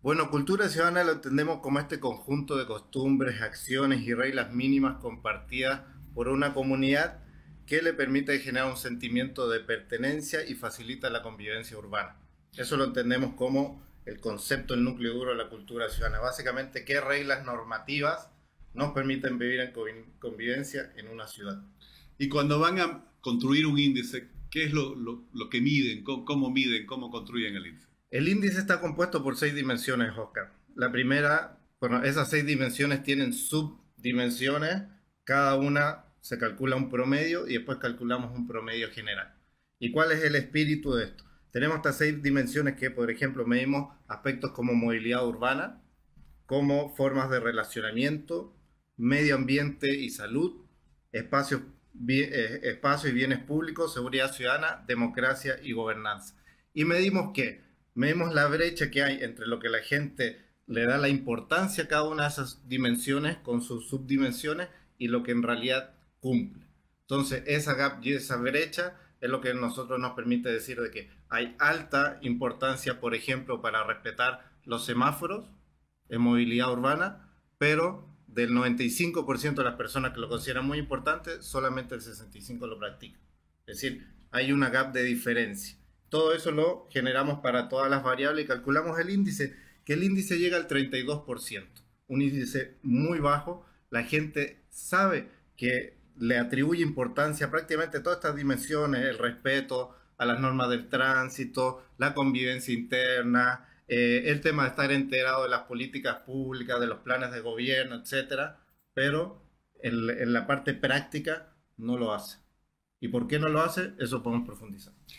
Bueno, cultura ciudadana lo entendemos como este conjunto de costumbres, acciones y reglas mínimas compartidas por una comunidad que le permite generar un sentimiento de pertenencia y facilita la convivencia urbana. Eso lo entendemos como el concepto, el núcleo duro de la cultura ciudadana. Básicamente, qué reglas normativas nos permiten vivir en convivencia en una ciudad. Y cuando van a construir un índice, ¿qué es lo que miden? Miden? ¿Cómo construyen el índice? El índice está compuesto por 6 dimensiones, Oscar. La primera, bueno, esas 6 dimensiones tienen subdimensiones, cada una se calcula un promedio y después calculamos un promedio general. ¿Y cuál es el espíritu de esto? Tenemos estas 6 dimensiones que, por ejemplo, medimos aspectos como movilidad urbana, como formas de relacionamiento, medio ambiente y salud, espacios, espacio y bienes públicos, seguridad ciudadana, democracia y gobernanza. ¿Y medimos qué? Medimos la brecha que hay entre lo que la gente le da la importancia a cada una de esas dimensiones con sus subdimensiones y lo que en realidad cumple. Entonces, esa gap y esa brecha es lo que a nosotros nos permite decir de que hay alta importancia, por ejemplo, para respetar los semáforos en movilidad urbana, pero del 95% de las personas que lo consideran muy importante, solamente el 65% lo practica. Es decir, hay una gap de diferencia. Todo eso lo generamos para todas las variables y calculamos el índice, que el índice llega al 32%, un índice muy bajo. La gente sabe que le atribuye importancia a prácticamente todas estas dimensiones, el respeto a las normas del tránsito, la convivencia interna, el tema de estar enterado de las políticas públicas, de los planes de gobierno, etcétera, pero en la parte práctica no lo hace. ¿Y por qué no lo hace? Eso podemos profundizar.